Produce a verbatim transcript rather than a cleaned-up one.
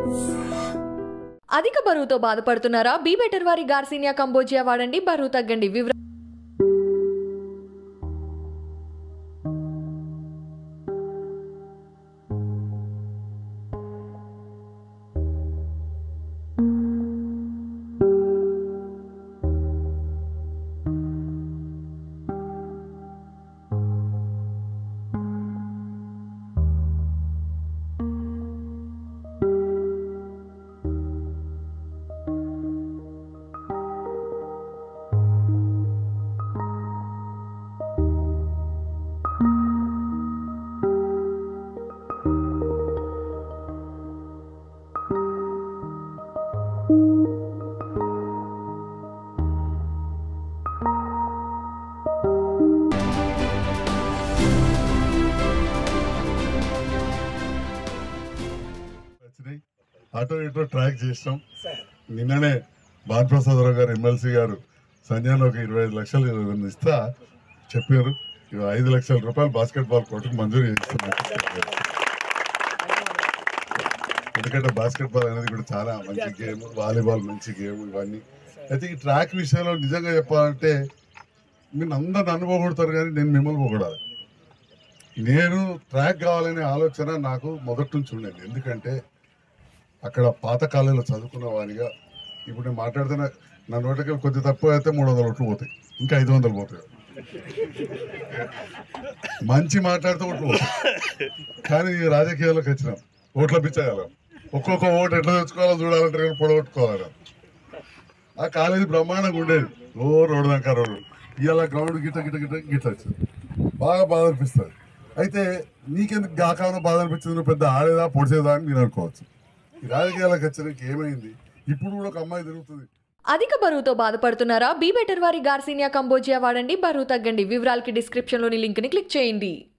అధిక బరువుతో బాధపడుతున్నారా? బీ బెటర్ వారి గార్సినియా కంబోజియా వాడండి, బరువు తగ్గండి. వివరాలు అటో ఇటో ట్రాక్ చేసినాం. నిన్ననే భానుప్రసాదరావు గారు ఎమ్మెల్సీ గారు సంజయ్ ఒక ఇరవై ఐదు లక్షలు ఇస్తా చెప్పారు. ఐదు లక్షల రూపాయలు బాస్కెట్ బాల్ కోర్టుకు మంజూరు చేస్తున్నారు. ఎందుకంటే బాస్కెట్ బాల్ అనేది కూడా చాలా మంచి గేమ్, వాలీబాల్ మంచి గేమ్ ఇవన్నీ. అయితే ఈ ట్రాక్ విషయంలో నిజంగా చెప్పాలంటే మీరు అందరిని అనుభవపడతారు కానీ నేను మిమ్మల్ని పొగడాలి. నేను ట్రాక్ కావాలనే ఆలోచన నాకు మొదటి నుంచి ఉండేది. ఎందుకంటే అక్కడ పాత కాలంలో చదువుకున్న వాడిగా ఇప్పుడు నేను మాట్లాడుతున్న నా నోటికి కొద్ది తక్కువ అయితే మూడు వందల ఓట్లు పోతాయి, ఇంకా ఐదు వందలు పోతాయి. మంచి మాట్లాడితే ఓట్లు పోతాయి. కానీ ఈ రాజకీయాల్లోకి వచ్చినాం, ఓట్ల పిచ్చగలం. ఒక్కొక్క ఓటు ఎట్లా తెచ్చుకోవాలో చూడాలంటే కానీ పొడగొట్టుకోవాలి. ఆ కాలేజీ బ్రహ్మాండంగా ఉండేది. ఓ రోడ్డు దాకా రోడ్డు, ఇవాళ గ్రౌండ్ గిట్ట గిట్ట గిట్ట గిట్ట వచ్చింది. బాగా బాధ అనిపిస్తుంది. అయితే నీకెందుకు గాకాలను బాధ అనిపించింది, నువ్వు పెద్ద ఆడేదా పొడిచేదా అని మీరు అనుకోవచ్చు. ఈ రాజకీయాలకు వచ్చడానికి ఏమైంది, ఇప్పుడు కూడా ఒక అమ్మాయి తిరుగుతుంది. అధిక బరువుతో బాధపడుతున్నారా? బీ బెటర్ వారి గార్సినియా కంబోజియా వాడండి, బరువు తగ్గండి. వివరాలకి డిస్క్రిప్షన్ లోని లింక్ ని క్లిక్ చేయండి.